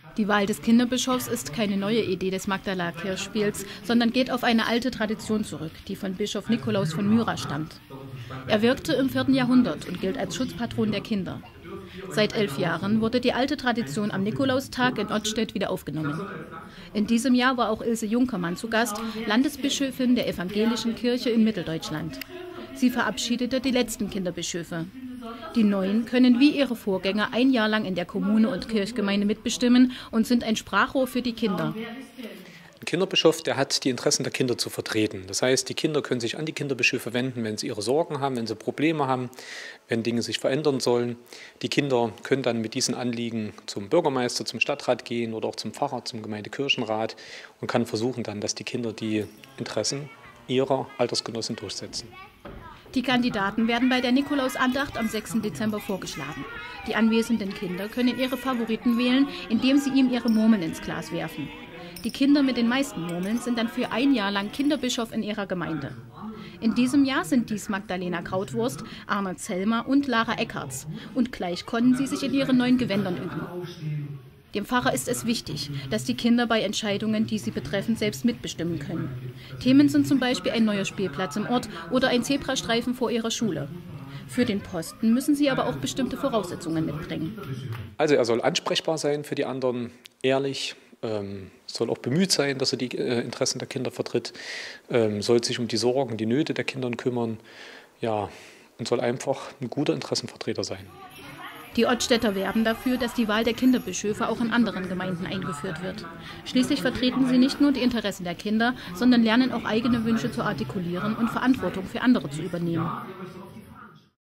Die Wahl des Kinderbischofs ist keine neue Idee des Magdaler Kirchspiels, sondern geht auf eine alte Tradition zurück, die von Bischof Nikolaus von Myra stammt. Er wirkte im 4. Jahrhundert und gilt als Schutzpatron der Kinder. Seit 11 Jahren wurde die alte Tradition am Nikolaustag in Odstedt wieder aufgenommen. In diesem Jahr war auch Ilse Junkermann zu Gast, Landesbischöfin der Evangelischen Kirche in Mitteldeutschland. Sie verabschiedete die letzten Kinderbischöfe. Die Neuen können wie ihre Vorgänger ein Jahr lang in der Kommune und Kirchgemeinde mitbestimmen und sind ein Sprachrohr für die Kinder. Ein Kinderbischof, der hat die Interessen der Kinder zu vertreten. Das heißt, die Kinder können sich an die Kinderbischöfe wenden, wenn sie ihre Sorgen haben, wenn sie Probleme haben, wenn Dinge sich verändern sollen. Die Kinder können dann mit diesen Anliegen zum Bürgermeister, zum Stadtrat gehen oder auch zum Pfarrer, zum Gemeindekirchenrat und kann versuchen dann, dass die Kinder die Interessen ihrer Altersgenossen durchsetzen. Die Kandidaten werden bei der Nikolausandacht am 6. Dezember vorgeschlagen. Die anwesenden Kinder können ihre Favoriten wählen, indem sie ihm ihre Murmeln ins Glas werfen. Die Kinder mit den meisten Murmeln sind dann für ein Jahr lang Kinderbischof in ihrer Gemeinde. In diesem Jahr sind dies Magdalena Krautwurst, Arnold Zellmer und Lara Eckarts. Und gleich konnten sie sich in ihren neuen Gewändern üben. Dem Pfarrer ist es wichtig, dass die Kinder bei Entscheidungen, die sie betreffen, selbst mitbestimmen können. Themen sind zum Beispiel ein neuer Spielplatz im Ort oder ein Zebrastreifen vor ihrer Schule. Für den Posten müssen sie aber auch bestimmte Voraussetzungen mitbringen. Also er soll ansprechbar sein für die anderen, ehrlich, soll auch bemüht sein, dass er die Interessen der Kinder vertritt, soll sich um die Sorgen, die Nöte der Kinder kümmern, ja, und soll einfach ein guter Interessenvertreter sein. Die Odstedter werben dafür, dass die Wahl der Kinderbischöfe auch in anderen Gemeinden eingeführt wird. Schließlich vertreten sie nicht nur die Interessen der Kinder, sondern lernen auch eigene Wünsche zu artikulieren und Verantwortung für andere zu übernehmen.